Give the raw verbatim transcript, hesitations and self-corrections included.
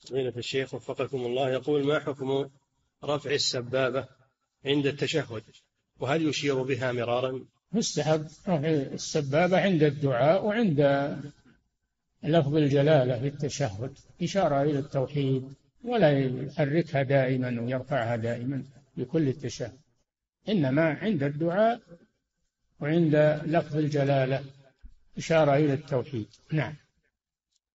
فضيلة الشيخ وفقكم الله، يقول: ما حكم رفع السبابة عند التشهد، وهل يشير بها مرارا؟ مستحب رفع السبابة عند الدعاء وعند لفظ الجلالة في التشهد، إشارة إلى التوحيد، ولا يحركها دائما ويرفعها دائما بكل التشهد، إنما عند الدعاء وعند لفظ الجلالة إشارة إلى التوحيد. نعم.